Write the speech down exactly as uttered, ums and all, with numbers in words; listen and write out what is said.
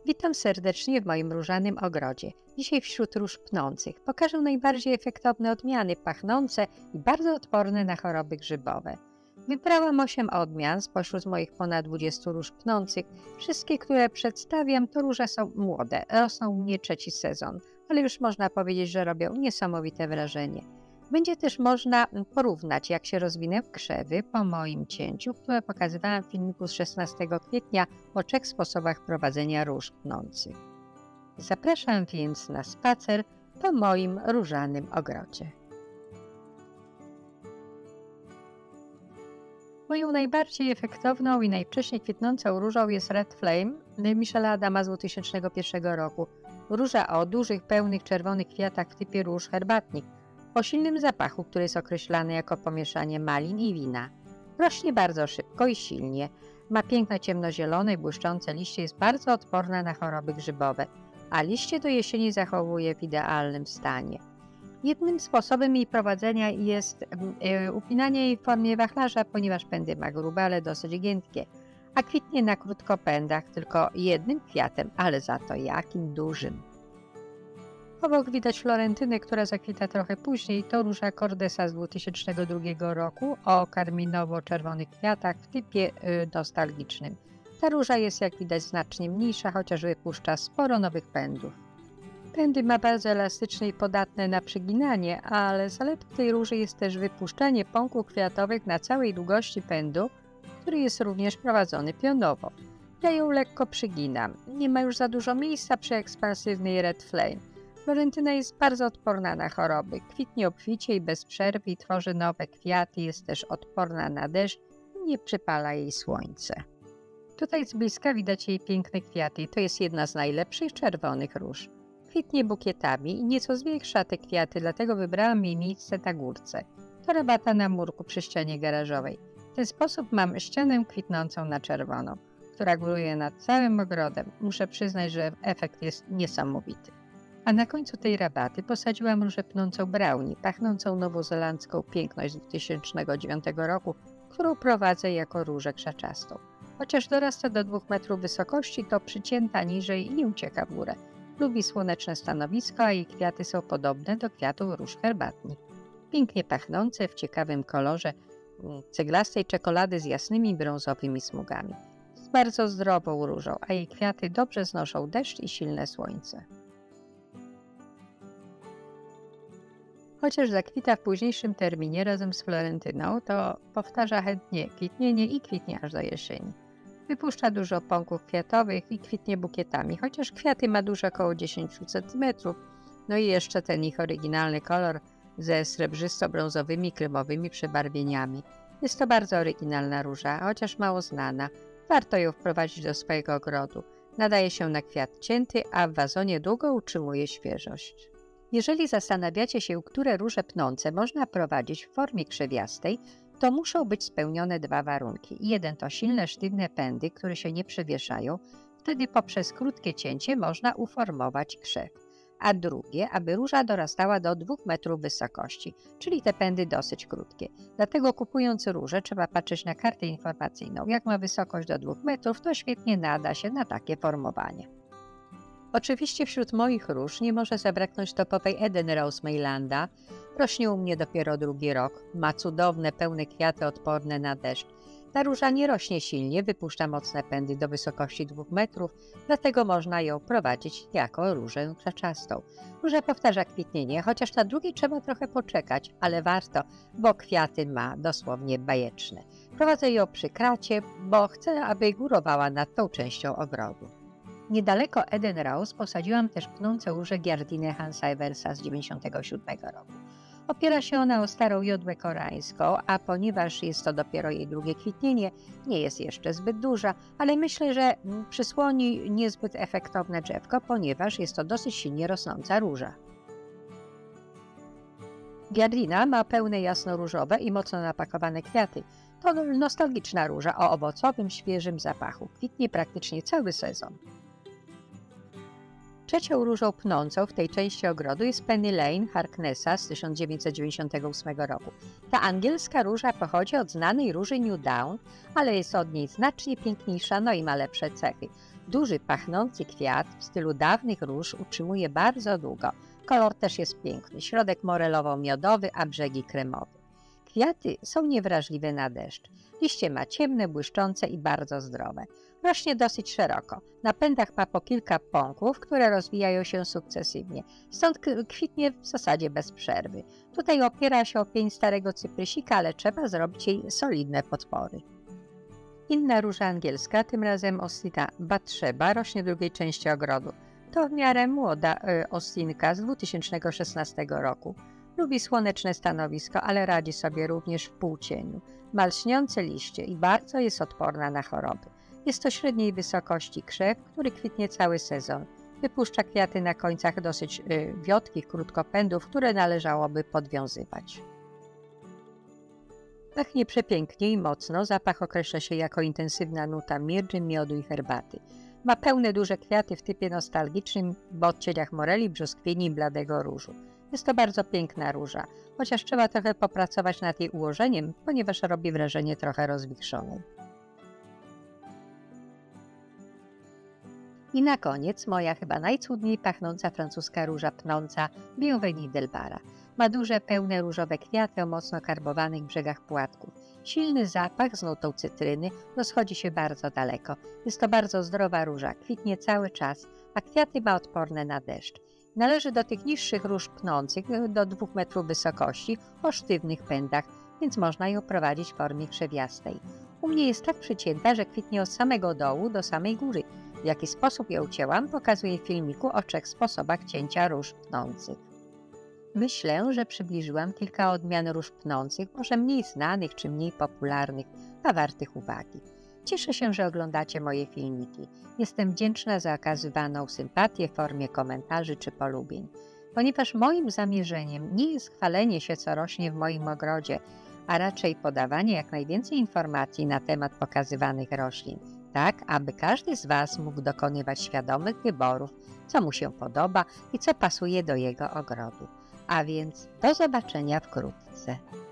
Witam serdecznie w moim różanym ogrodzie. Dzisiaj wśród róż pnących pokażę najbardziej efektowne odmiany, pachnące i bardzo odporne na choroby grzybowe. Wybrałam osiem odmian spośród moich ponad dwudziestu róż pnących. Wszystkie, które przedstawiam, to róże są młode, rosną u mnie trzeci sezon, ale już można powiedzieć, że robią niesamowite wrażenie. Będzie też można porównać, jak się rozwinęły krzewy po moim cięciu, które pokazywałam w filmiku z szesnastego kwietnia o trzech sposobach prowadzenia róż pnących. Zapraszam więc na spacer po moim różanym ogrodzie. Moją najbardziej efektowną i najwcześniej kwitnącą różą jest Red Flame Michela Adama z dwa tysiące pierwszego roku. Róża o dużych, pełnych, czerwonych kwiatach w typie róż herbatnik, o silnym zapachu, który jest określany jako pomieszanie malin i wina. Rośnie bardzo szybko i silnie. Ma piękne ciemnozielone i błyszczące liście, jest bardzo odporna na choroby grzybowe, a liście do jesieni zachowuje w idealnym stanie. Jednym sposobem jej prowadzenia jest yy, upinanie jej w formie wachlarza, ponieważ pędy ma grube, ale dosyć giętkie, a kwitnie na krótkopędach tylko jednym kwiatem, ale za to jakim dużym. Obok widać florentynę, która zakwita trochę później. To róża Cordesa z dwa tysiące drugiego roku o karminowo-czerwonych kwiatach w typie y, nostalgicznym. Ta róża jest, jak widać, znacznie mniejsza, chociaż wypuszcza sporo nowych pędów. Pędy ma bardzo elastyczne i podatne na przyginanie, ale zaletą tej róży jest też wypuszczanie pąków kwiatowych na całej długości pędu, który jest również prowadzony pionowo. Ja ją lekko przyginam. Nie ma już za dużo miejsca przy ekspansywnej Red Flame. Florentyna jest bardzo odporna na choroby, kwitnie obficie i bez przerwy i tworzy nowe kwiaty, jest też odporna na deszcz i nie przypala jej słońce. Tutaj z bliska widać jej piękne kwiaty i to jest jedna z najlepszych czerwonych róż. Kwitnie bukietami i nieco zwiększa te kwiaty, dlatego wybrałam jej miejsce na górce. To rabata na murku przy ścianie garażowej. W ten sposób mam ścianę kwitnącą na czerwono, która góruje nad całym ogrodem. Muszę przyznać, że efekt jest niesamowity. A na końcu tej rabaty posadziłam różę pnącą brownie, pachnącą nowozelandzką piękność z dwa tysiące dziewiątego roku, którą prowadzę jako różę krzaczastą. Chociaż dorasta do dwóch metrów wysokości, to przycięta niżej i nie ucieka w górę. Lubi słoneczne stanowisko, a jej kwiaty są podobne do kwiatów róż herbatnik. Pięknie pachnące w ciekawym kolorze ceglastej czekolady z jasnymi brązowymi smugami. Jest bardzo zdrową różą, a jej kwiaty dobrze znoszą deszcz i silne słońce. Chociaż zakwita w późniejszym terminie razem z florentyną, to powtarza chętnie kwitnienie i kwitnie aż do jesieni. Wypuszcza dużo pąków kwiatowych i kwitnie bukietami, chociaż kwiaty ma duże około dziesięć centymetrów. No i jeszcze ten ich oryginalny kolor ze srebrzysto-brązowymi, kremowymi przebarwieniami. Jest to bardzo oryginalna róża, chociaż mało znana. Warto ją wprowadzić do swojego ogrodu. Nadaje się na kwiat cięty, a w wazonie długo utrzymuje świeżość. Jeżeli zastanawiacie się, które róże pnące można prowadzić w formie krzewiastej, to muszą być spełnione dwa warunki. Jeden to silne, sztywne pędy, które się nie przewieszają. Wtedy poprzez krótkie cięcie można uformować krzew. A drugie, aby róża dorastała do dwóch metrów wysokości, czyli te pędy dosyć krótkie. Dlatego kupując różę trzeba patrzeć na kartę informacyjną. Jak ma wysokość do dwóch metrów, to świetnie nada się na takie formowanie. Oczywiście wśród moich róż nie może zabraknąć topowej Eden Rose Maylanda. Rośnie u mnie dopiero drugi rok. Ma cudowne, pełne kwiaty odporne na deszcz. Ta róża nie rośnie silnie, wypuszcza mocne pędy do wysokości dwóch metrów, dlatego można ją prowadzić jako różę krzaczastą. Róża powtarza kwitnienie, chociaż na drugiej trzeba trochę poczekać, ale warto, bo kwiaty ma dosłownie bajeczne. Prowadzę ją przy kracie, bo chcę, aby górowała nad tą częścią ogrodu. Niedaleko Eden Rose posadziłam też pnącą różę Giardinę Hansa Eversa z dziewięćdziesiątego siódmego roku. Opiera się ona o starą jodłę koreańską, a ponieważ jest to dopiero jej drugie kwitnienie, nie jest jeszcze zbyt duża, ale myślę, że przysłoni niezbyt efektowne drzewko, ponieważ jest to dosyć silnie rosnąca róża. Giardina ma pełne jasno-różowe i mocno napakowane kwiaty. To nostalgiczna róża o owocowym, świeżym zapachu. Kwitnie praktycznie cały sezon. Trzecią różą pnącą w tej części ogrodu jest Penny Lane Harknessa z tysiąc dziewięćset dziewięćdziesiątego ósmego roku. Ta angielska róża pochodzi od znanej róży New Dawn, ale jest od niej znacznie piękniejsza, no i ma lepsze cechy. Duży, pachnący kwiat w stylu dawnych róż utrzymuje bardzo długo. Kolor też jest piękny, środek morelowo-miodowy, a brzegi kremowy. Kwiaty są niewrażliwe na deszcz. Liście ma ciemne, błyszczące i bardzo zdrowe. Rośnie dosyć szeroko. Na pędach ma po kilka pąków, które rozwijają się sukcesywnie. Stąd kwitnie w zasadzie bez przerwy. Tutaj opiera się o pień starego cyprysika, ale trzeba zrobić jej solidne podpory. Inna róża angielska, tym razem Ostina Bathsheba, rośnie w drugiej części ogrodu. To w miarę młoda y, ostinka z dwa tysiące szesnastego roku. Lubi słoneczne stanowisko, ale radzi sobie również w półcieniu. Ma lśniące liście i bardzo jest odporna na choroby. Jest to średniej wysokości krzew, który kwitnie cały sezon. Wypuszcza kwiaty na końcach dosyć y, wiotkich krótkopędów, które należałoby podwiązywać. Pachnie przepięknie i mocno, zapach określa się jako intensywna nuta mirdży, miodu i herbaty. Ma pełne, duże kwiaty w typie nostalgicznym, w odcieniach moreli, brzoskwini i bladego różu. Jest to bardzo piękna róża, chociaż trzeba trochę popracować nad jej ułożeniem, ponieważ robi wrażenie trochę rozwichrzonej. I na koniec moja chyba najcudniej pachnąca francuska róża pnąca Bienvenue Delbara. Ma duże, pełne różowe kwiaty o mocno karbowanych brzegach płatków. Silny zapach z nutą cytryny rozchodzi się bardzo daleko. Jest to bardzo zdrowa róża, kwitnie cały czas, a kwiaty ma odporne na deszcz. Należy do tych niższych róż pnących do dwóch metrów wysokości o sztywnych pędach, więc można ją prowadzić w formie krzewiastej. U mnie jest tak przycięta, że kwitnie od samego dołu do samej góry. W jaki sposób ją cięłam, pokazuję w filmiku o trzech sposobach cięcia róż pnących. Myślę, że przybliżyłam kilka odmian róż pnących, może mniej znanych czy mniej popularnych, a wartych uwagi. Cieszę się, że oglądacie moje filmiki. Jestem wdzięczna za okazywaną sympatię w formie komentarzy czy polubień. Ponieważ moim zamierzeniem nie jest chwalenie się, co rośnie w moim ogrodzie, a raczej podawanie jak najwięcej informacji na temat pokazywanych roślin, tak aby każdy z Was mógł dokonywać świadomych wyborów, co mu się podoba i co pasuje do jego ogrodu. A więc do zobaczenia wkrótce.